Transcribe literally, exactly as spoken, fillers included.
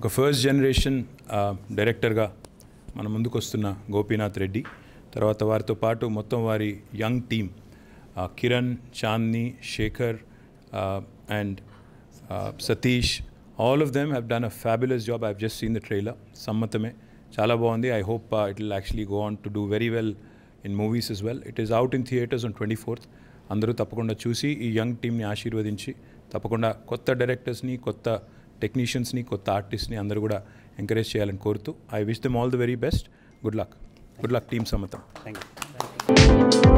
ఒక first generation డైరెక్టర్గా మన ముందుకు వస్తున్న గోపీనాథ్ రెడ్డి, తర్వాత వారితో పాటు మొత్తం వారి young team Kiran, Chandini, Shekhar and Satish, all of them have done a fabulous job. I've just seen the trailer. Sammathame చాలా బాగుంది. I hope uh, it will actually go on to do very well in movies as well. It is out in theatres on twenty-fourth. అందరూ తప్పకుండా చూసి ఈ young టీమ్ని ఆశీర్వదించి తప్పకుండా కొత్త డైరెక్టర్స్ని, కొత్త టెక్నీషియన్స్ని, కొత్త ఆర్టిస్ట్ని అందరూ కూడా ఎంకరేజ్ చేయాలని కోరుతూ I wish them all the very best. Good luck. Good luck team Sammatham. Thank you.